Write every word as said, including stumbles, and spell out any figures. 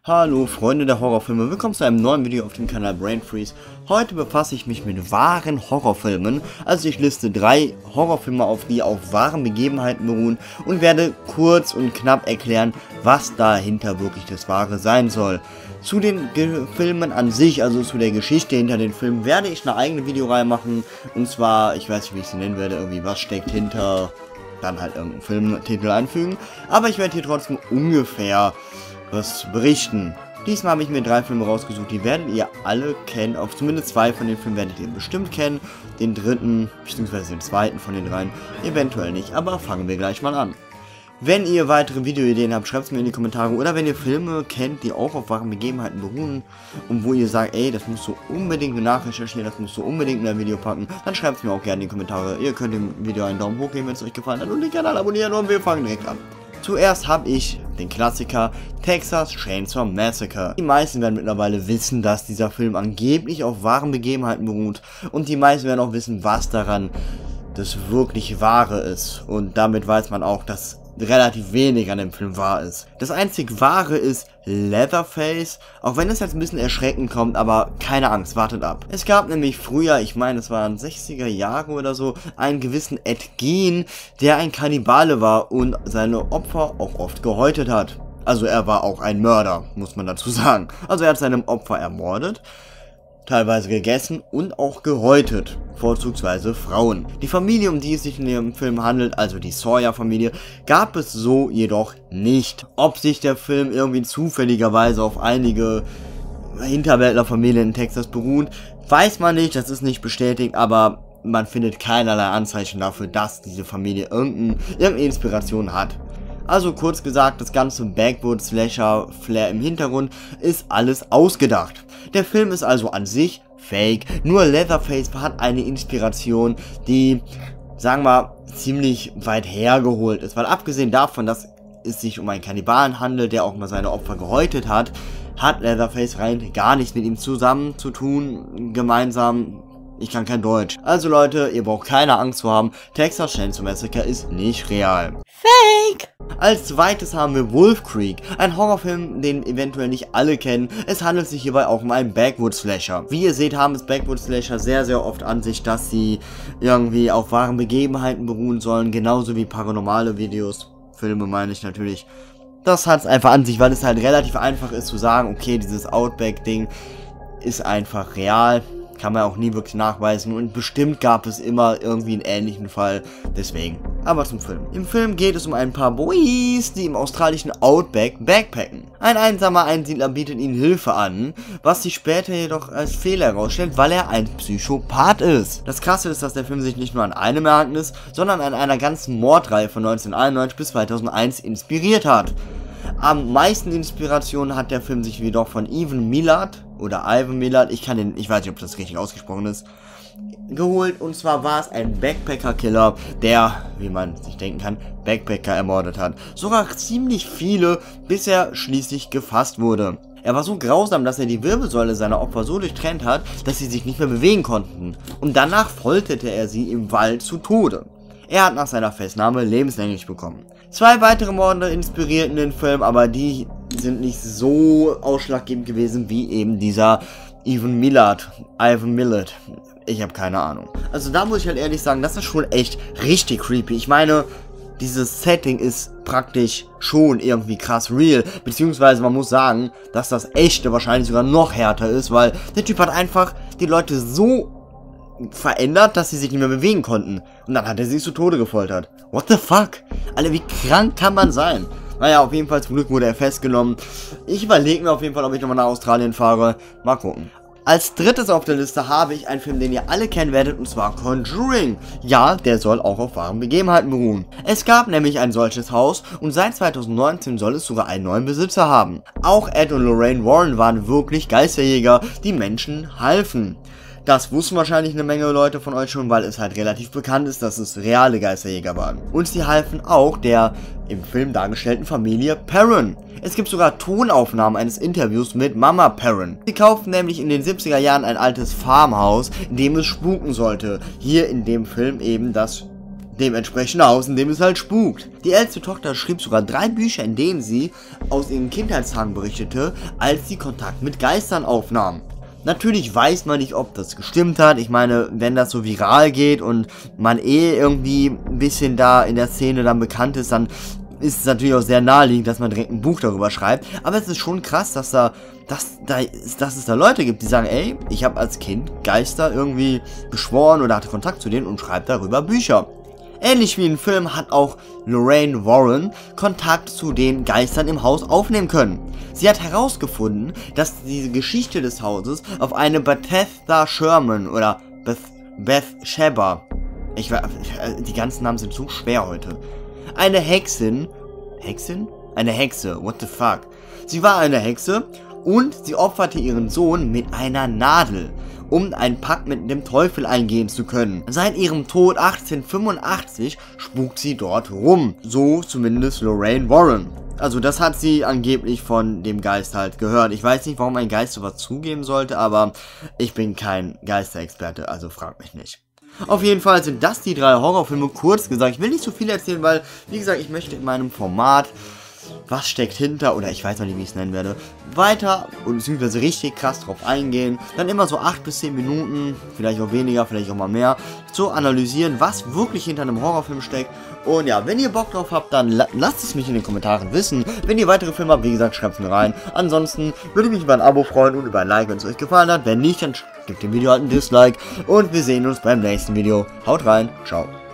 Hallo Freunde der Horrorfilme, willkommen zu einem neuen Video auf dem Kanal Brain Freeze. Heute befasse ich mich mit wahren Horrorfilmen, also ich liste drei Horrorfilme auf, die auf wahren Begebenheiten beruhen und werde kurz und knapp erklären, was dahinter wirklich das Wahre sein soll. Zu den Ge Filmen an sich, also zu der Geschichte hinter den Filmen, werde ich eine eigene Videoreihe machen, und zwar, ich weiß nicht, wie ich sie nennen werde, irgendwie was steckt hinter, dann halt irgendeinen Filmtitel einfügen, aber ich werde hier trotzdem ungefähr was berichten. Diesmal habe ich mir drei Filme rausgesucht, die werdet ihr alle kennen, auf zumindest zwei von den Filmen werdet ihr bestimmt kennen, den dritten, beziehungsweise den zweiten von den dreien, eventuell nicht, aber fangen wir gleich mal an. Wenn ihr weitere Videoideen habt, schreibt es mir in die Kommentare, oder wenn ihr Filme kennt, die auch auf wahren Begebenheiten beruhen und wo ihr sagt, ey, das musst du unbedingt nachrecherchieren, das musst du unbedingt in ein Video packen, dann schreibt es mir auch gerne in die Kommentare. Ihr könnt dem Video einen Daumen hoch geben, wenn es euch gefallen hat, und den Kanal abonnieren, und wir fangen direkt an. Zuerst habe ich den Klassiker Texas Chainsaw Massacre. Die meisten werden mittlerweile wissen, dass dieser Film angeblich auf wahren Begebenheiten beruht, und die meisten werden auch wissen, was daran das wirklich Wahre ist, und damit weiß man auch, dass relativ wenig an dem Film wahr ist. Das einzig Wahre ist Leatherface, auch wenn es jetzt ein bisschen erschreckend kommt, aber keine Angst, wartet ab. Es gab nämlich früher, ich meine es waren sechziger Jahre oder so, einen gewissen Ed Gein, der ein Kannibale war und seine Opfer auch oft gehäutet hat. Also er war auch ein Mörder, muss man dazu sagen. Also er hat seinem Opfer ermordet, teilweise gegessen und auch gehäutet, vorzugsweise Frauen. Die Familie, um die es sich in dem Film handelt, also die Sawyer-Familie, gab es so jedoch nicht. Ob sich der Film irgendwie zufälligerweise auf einige Hinterwäldlerfamilien in Texas beruht, weiß man nicht, das ist nicht bestätigt, aber man findet keinerlei Anzeichen dafür, dass diese Familie irgendeine, irgendeine Inspiration hat. Also kurz gesagt, das ganze Backwoods-Slasher-Flair im Hintergrund ist alles ausgedacht. Der Film ist also an sich fake, nur Leatherface hat eine Inspiration, die, sagen wir, ziemlich weit hergeholt ist. Weil abgesehen davon, dass es sich um einen Kannibalen handelt, der auch mal seine Opfer gehäutet hat, hat Leatherface rein gar nichts mit ihm zusammen zu tun, gemeinsam. Ich kann kein Deutsch. Also Leute, ihr braucht keine Angst zu haben, Texas Chainsaw Massacre ist nicht real. Fake! Als zweites haben wir Wolf Creek, ein Horrorfilm, den eventuell nicht alle kennen. Es handelt sich hierbei auch um einen Backwoods-Slasher. Wie ihr seht, haben es Backwoods-Slasher sehr, sehr oft an sich, dass sie irgendwie auf wahren Begebenheiten beruhen sollen, genauso wie paranormale Videos, Filme meine ich natürlich. Das hat es einfach an sich, weil es halt relativ einfach ist zu sagen, okay, dieses Outback-Ding ist einfach real. Kann man auch nie wirklich nachweisen, und bestimmt gab es immer irgendwie einen ähnlichen Fall, deswegen. Aber zum Film. Im Film geht es um ein paar Boys, die im australischen Outback backpacken. Ein einsamer Einsiedler bietet ihnen Hilfe an, was sich später jedoch als Fehler herausstellt, weil er ein Psychopath ist. Das Krasse ist, dass der Film sich nicht nur an einem Ereignis, sondern an einer ganzen Mordreihe von neunzehnhunderteinundneunzig bis zweitausendeins inspiriert hat. Am meisten Inspiration hat der Film sich jedoch von Ivan Milat oder Ivan Milat, ich kann den, ich weiß nicht, ob das richtig ausgesprochen ist, geholt, und zwar war es ein Backpacker-Killer, der, wie man sich denken kann, Backpacker ermordet hat. Sogar ziemlich viele, bis er schließlich gefasst wurde. Er war so grausam, dass er die Wirbelsäule seiner Opfer so durchtrennt hat, dass sie sich nicht mehr bewegen konnten, und danach folterte er sie im Wald zu Tode. Er hat nach seiner Festnahme lebenslänglich bekommen. Zwei weitere Morde inspirierten den Film, aber die sind nicht so ausschlaggebend gewesen wie eben dieser Ivan Milat. Ivan Milat. Ich habe keine Ahnung. Also da muss ich halt ehrlich sagen, das ist schon echt richtig creepy. Ich meine, dieses Setting ist praktisch schon irgendwie krass real. Beziehungsweise man muss sagen, dass das Echte wahrscheinlich sogar noch härter ist, weil der Typ hat einfach die Leute so verändert, dass sie sich nicht mehr bewegen konnten. Und dann hat er sie zu Tode gefoltert. What the fuck? Alter, wie krank kann man sein? Naja, auf jeden Fall zum Glück wurde er festgenommen. Ich überlege mir auf jeden Fall, ob ich nochmal nach Australien fahre. Mal gucken. Als drittes auf der Liste habe ich einen Film, den ihr alle kennen werdet, und zwar Conjuring. Ja, der soll auch auf wahren Begebenheiten beruhen. Es gab nämlich ein solches Haus, und seit zweitausendneunzehn soll es sogar einen neuen Besitzer haben. Auch Ed und Lorraine Warren waren wirklich Geisterjäger, die Menschen halfen. Das wussten wahrscheinlich eine Menge Leute von euch schon, weil es halt relativ bekannt ist, dass es reale Geisterjäger waren. Und sie halfen auch der im Film dargestellten Familie Perron. Es gibt sogar Tonaufnahmen eines Interviews mit Mama Perron. Sie kauften nämlich in den siebziger Jahren ein altes Farmhaus, in dem es spuken sollte. Hier in dem Film eben das dementsprechend Haus, in dem es halt spukt. Die älteste Tochter schrieb sogar drei Bücher, in denen sie aus ihren Kindheitstagen berichtete, als sie Kontakt mit Geistern aufnahm. Natürlich weiß man nicht, ob das gestimmt hat. Ich meine, wenn das so viral geht und man eh irgendwie ein bisschen da in der Szene dann bekannt ist, dann ist es natürlich auch sehr naheliegend, dass man direkt ein Buch darüber schreibt. Aber es ist schon krass, dass da, dass, da, dass es da Leute gibt, die sagen, ey, ich habe als Kind Geister irgendwie beschworen oder hatte Kontakt zu denen und schreibe darüber Bücher. Ähnlich wie im Film hat auch Lorraine Warren Kontakt zu den Geistern im Haus aufnehmen können. Sie hat herausgefunden, dass diese Geschichte des Hauses auf eine Bethesda Sherman oder Beth, Beth Sheba, ich weiß, die ganzen Namen sind so schwer heute, eine Hexin, Hexin? Eine Hexe, what the fuck. Sie war eine Hexe und sie opferte ihren Sohn mit einer Nadel, um einen Pakt mit dem Teufel eingehen zu können. Seit ihrem Tod achtzehnhundertfünfundachtzig spukt sie dort rum. So zumindest Lorraine Warren. Also das hat sie angeblich von dem Geist halt gehört. Ich weiß nicht, warum ein Geist sowas zugeben sollte, aber ich bin kein Geisterexperte, also frag mich nicht. Auf jeden Fall sind das die drei Horrorfilme, kurz gesagt. Ich will nicht so viel erzählen, weil, wie gesagt, ich möchte in meinem Format was steckt hinter, oder ich weiß noch nicht, wie ich es nennen werde, weiter und beziehungsweise richtig krass drauf eingehen, dann immer so acht bis zehn Minuten, vielleicht auch weniger, vielleicht auch mal mehr, zu analysieren, was wirklich hinter einem Horrorfilm steckt. Und ja, wenn ihr Bock drauf habt, dann la lasst es mich in den Kommentaren wissen. Wenn ihr weitere Filme habt, wie gesagt, schreibt es mir rein. Ansonsten würde ich mich über ein Abo freuen und über ein Like, wenn es euch gefallen hat. Wenn nicht, dann gebt dem Video halt ein Dislike und wir sehen uns beim nächsten Video. Haut rein, ciao.